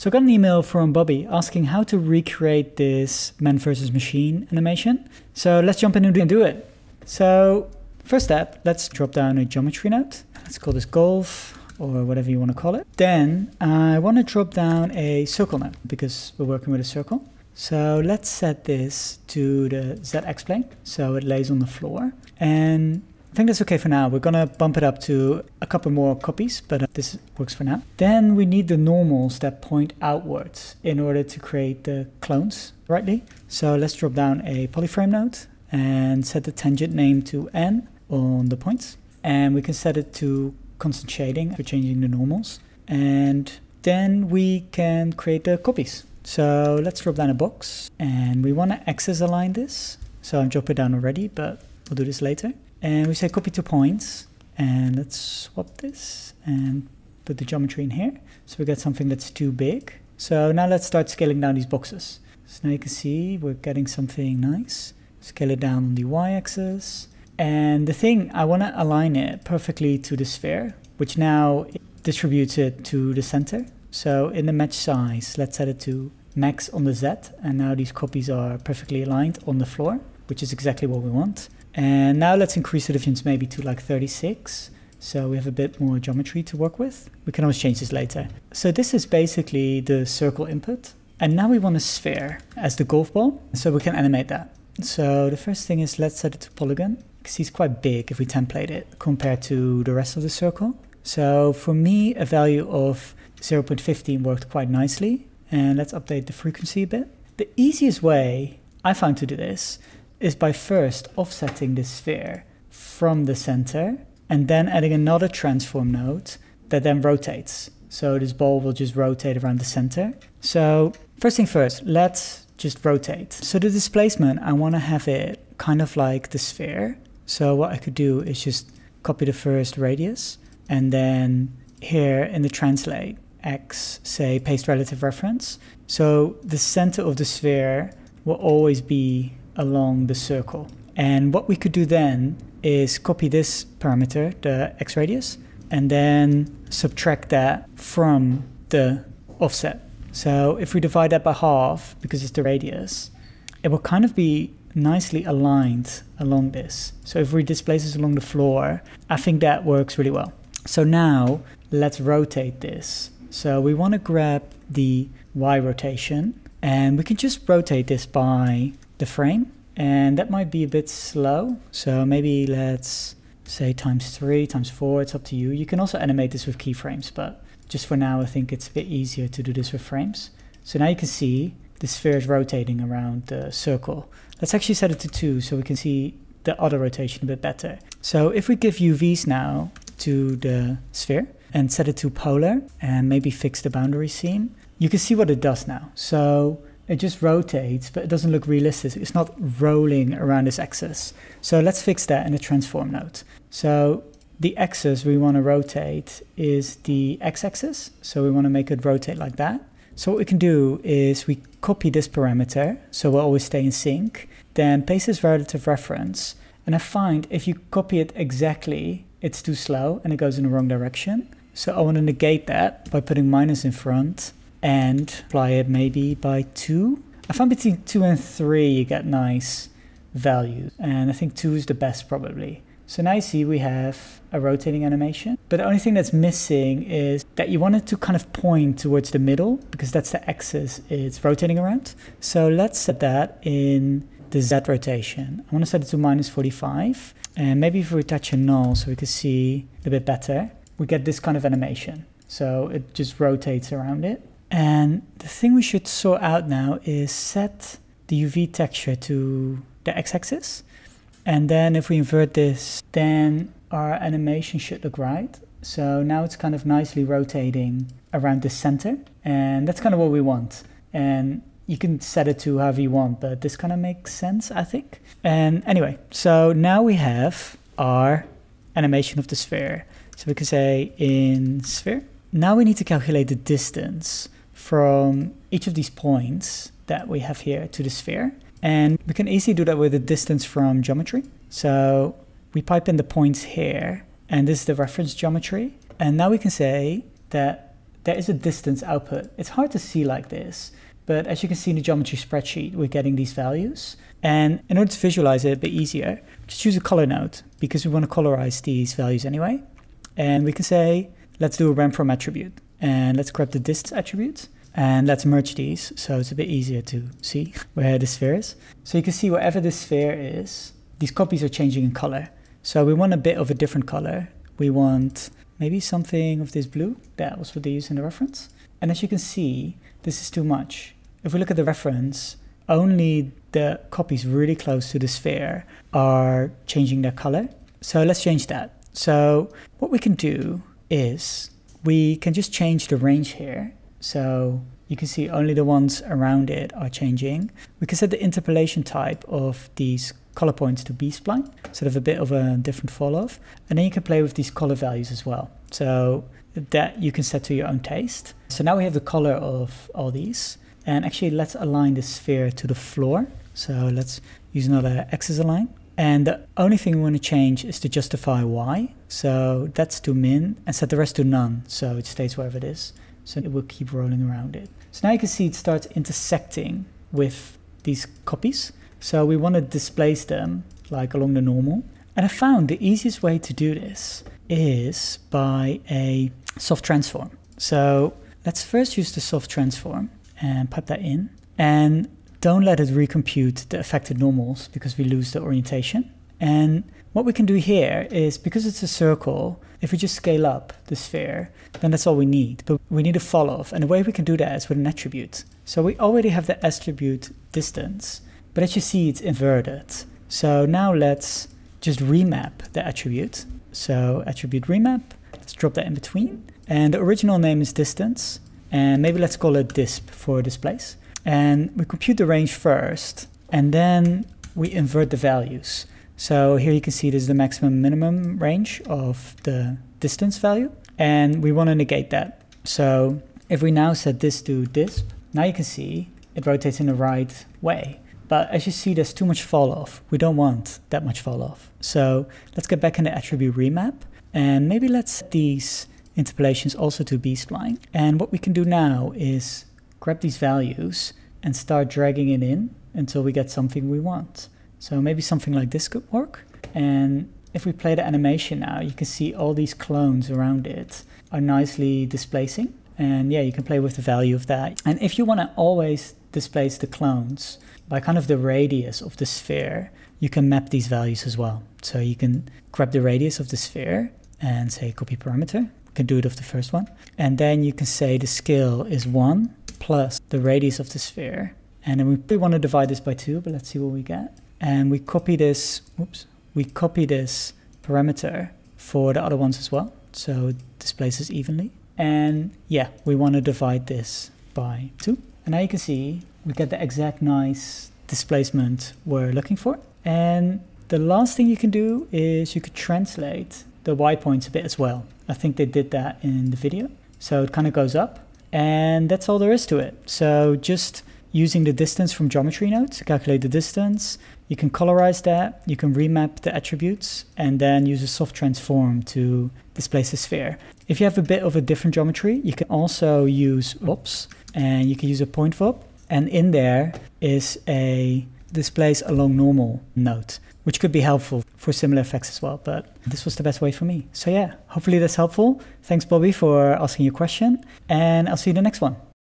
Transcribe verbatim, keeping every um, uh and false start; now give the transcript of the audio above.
So I got an email from Bobby asking how to recreate this man versus machine animation. So let's jump in and do it. So first step, let's drop down a geometry node. Let's call this golf or whatever you want to call it. Then I want to drop down a circle node because we're working with a circle. So let's set this to the Z X plane so it lays on the floor. And I think that's okay for now. We're gonna bump it up to a couple more copies, but uh, this works for now. Then we need the normals that point outwards in order to create the clones rightly. So let's drop down a polyframe node and set the tangent name to N on the points. And we can set it to constant shading for changing the normals. And then we can create the copies. So let's drop down a box and we want to axis align this. So I'm dropping it down already, but we'll do this later. And we say copy to points, and let's swap this and put the geometry in here. So we get something that's too big. So now let's start scaling down these boxes. So now you can see we're getting something nice. Scale it down on the y-axis. And the thing, I want to align it perfectly to the sphere, which now distributes it to the center. So in the match size, let's set it to max on the Z. And now these copies are perfectly aligned on the floor, which is exactly what we want. And now let's increase the difference maybe to like thirty-six. So we have a bit more geometry to work with. We can always change this later. So this is basically the circle input. And now we want a sphere as the golf ball. So we can animate that. So the first thing is let's set it to polygon. Because it's quite big if we template it compared to the rest of the circle. So for me, a value of zero point one five worked quite nicely. And let's update the frequency a bit. The easiest way I found to do this is by first offsetting this sphere from the center and then adding another transform node that then rotates. So this ball will just rotate around the center. So first thing first, let's just rotate. So the displacement, I want to have it kind of like the sphere. So what I could do is just copy the first radius and then here in the translate X, say paste relative reference. So the center of the sphere will always be along the circle. And what we could do then is copy this parameter, the X radius, and then subtract that from the offset. So if we divide that by half, because it's the radius, it will kind of be nicely aligned along this. So if we displace this along the floor, I think that works really well. So now let's rotate this. So we want to grab the Y rotation and we can just rotate this by the frame, and that might be a bit slow. So maybe let's say times three, times four, it's up to you. You can also animate this with keyframes, but just for now, I think it's a bit easier to do this with frames. So now you can see the sphere is rotating around the circle. Let's actually set it to two so we can see the other rotation a bit better. So if we give U Vs now to the sphere and set it to polar and maybe fix the boundary scene, you can see what it does now. So it just rotates, but it doesn't look realistic. It's not rolling around this axis. So let's fix that in the transform node. So the axis we want to rotate is the x-axis. So we want to make it rotate like that. So what we can do is we copy this parameter, so we'll always stay in sync, then paste this relative reference. And I find if you copy it exactly, it's too slow and it goes in the wrong direction. So I want to negate that by putting minus in front and apply it maybe by two. I found between two and three you get nice values, and I think two is the best probably. So now you see we have a rotating animation, but the only thing that's missing is that you want it to kind of point towards the middle because that's the axis it's rotating around. So let's set that in the Z rotation. I want to set it to minus forty-five, and maybe if we touch a null so we can see a bit better, we get this kind of animation. So it just rotates around it. And the thing we should sort out now is set the U V texture to the x-axis. And then if we invert this, then our animation should look right. So now it's kind of nicely rotating around the center. And that's kind of what we want. And you can set it to however you want, but this kind of makes sense, I think. And anyway, so now we have our animation of the sphere. So we can say in sphere. Now we need to calculate the distance from each of these points that we have here to the sphere. And we can easily do that with the distance from geometry. So we pipe in the points here, and this is the reference geometry. And now we can say that there is a distance output. It's hard to see like this, but as you can see in the geometry spreadsheet, we're getting these values. And in order to visualize it a bit easier, just choose a color node because we want to colorize these values anyway. And we can say, let's do a random from attribute. And let's grab the distance attribute and let's merge these so it's a bit easier to see where the sphere is. So you can see wherever the sphere is, these copies are changing in color. So we want a bit of a different color. We want maybe something of this blue. That was what they used in the reference. And as you can see, this is too much. If we look at the reference, only the copies really close to the sphere are changing their color. So let's change that. So what we can do is we can just change the range here. So you can see only the ones around it are changing. We can set the interpolation type of these color points to B-spline, sort of a bit of a different fall off. And then you can play with these color values as well. So that you can set to your own taste. So now we have the color of all these. And actually let's align the sphere to the floor. So let's use another axis align. And the only thing we want to change is to justify Y. So that's to min and set the rest to none. So it stays wherever it is. So it will keep rolling around it. So now you can see it starts intersecting with these copies. So we want to displace them like along the normal. And I found the easiest way to do this is by a soft transform. So let's first use the soft transform and pipe that in. And don't let it recompute the affected normals because we lose the orientation. And what we can do here is, because it's a circle, if we just scale up the sphere, then that's all we need. But we need a fall off. And the way we can do that is with an attribute. So we already have the attribute distance, but as you see, it's inverted. So now let's just remap the attribute. So attribute remap, let's drop that in between. And the original name is distance. And maybe let's call it disp for displace. And we compute the range first, and then we invert the values. So here you can see this is the maximum minimum range of the distance value, and we want to negate that. So if we now set this to disp, now you can see it rotates in the right way. But as you see, there's too much fall off. We don't want that much fall off. So let's get back in the attribute remap, and maybe let's set these interpolations also to B-spline. And what we can do now is grab these values and start dragging it in until we get something we want. So maybe something like this could work. And if we play the animation now, you can see all these clones around it are nicely displacing. And yeah, you can play with the value of that. And if you want to always displace the clones by kind of the radius of the sphere, you can map these values as well. So you can grab the radius of the sphere and say copy parameter. We can do it of the first one. And then you can say the scale is one plus the radius of the sphere. And then we probably want to divide this by two, but let's see what we get. And we copy this, oops, we copy this parameter for the other ones as well. So it displaces evenly. And yeah, we want to divide this by two. And now you can see we get the exact nice displacement we're looking for. And the last thing you can do is you could translate the Y points a bit as well. I think they did that in the video. So it kind of goes up. And that's all there is to it. So just using the distance from geometry nodes to calculate the distance, you can colorize that, you can remap the attributes, and then use a soft transform to displace the sphere. If you have a bit of a different geometry, you can also use V O Ps, and you can use a point V O P, and in there is a displace along normal node, which could be helpful for similar effects as well, but this was the best way for me. So yeah, hopefully that's helpful. Thanks, Bobby, for asking your question, and I'll see you in the next one.